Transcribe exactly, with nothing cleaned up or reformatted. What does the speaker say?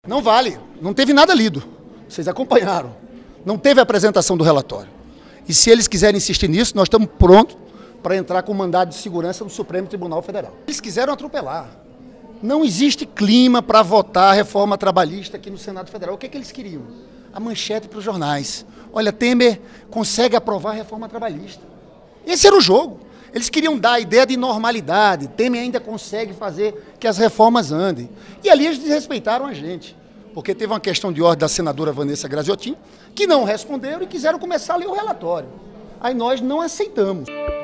Não vale, não teve nada lido. Vocês acompanharam. Não teve apresentação do relatório. E se eles quiserem insistir nisso, nós estamos prontos para entrar com mandado de segurança no Supremo Tribunal Federal. Eles quiseram atropelar. Não existe clima para votar a reforma trabalhista aqui no Senado Federal. O que é que eles queriam? A manchete para os jornais. Olha, Temer consegue aprovar a reforma trabalhista. Esse era o jogo. Eles queriam dar a ideia de normalidade. Temer ainda consegue fazer que as reformas andem. E ali eles desrespeitaram a gente. Porque teve uma questão de ordem da senadora Vanessa Graziotin, que não responderam e quiseram começar a ler o relatório. Aí nós não aceitamos.